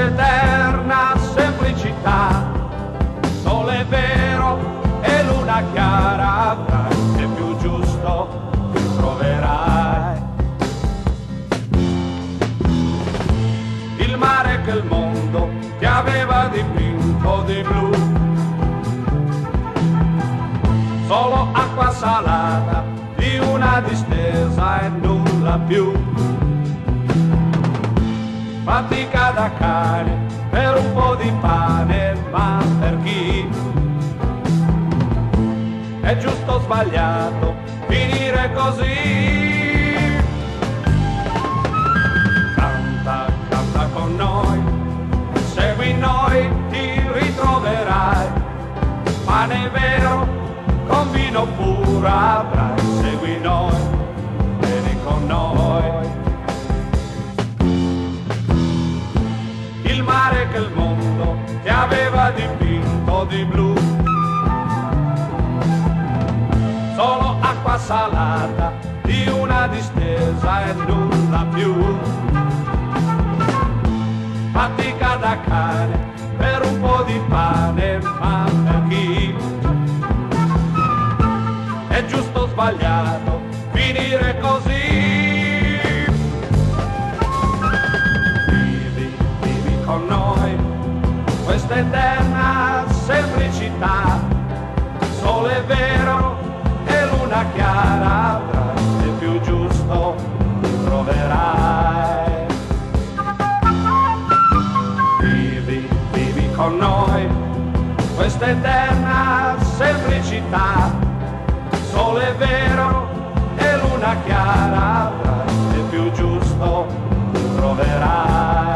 questa eterna semplicità, sole vero e luna chiara avrai, e più giusto ti troverai. Il mare che il mondo ti aveva dipinto di blu, solo acqua salata di una distesa e nulla più. Fatica da cane per un po' di pane, ma per chi? È giusto o sbagliato finire così? Canta, canta con noi, segui noi, ti ritroverai. Pane vero, con vino puro avrai, segui noi, vieni con noi. Il mare che il mondo ti aveva dipinto di blu, solo acqua salata di una distesa e nulla più. Fatica da cane per un po' di pane, ma per chi? È giusto o sbagliato finire così? Vivi con noi questa eterna semplicità, sole vero e luna chiara avrai, e più giusto ti troverai. Vivi con noi questa eterna semplicità, sole vero e luna chiara avrai, e più giusto ti troverai.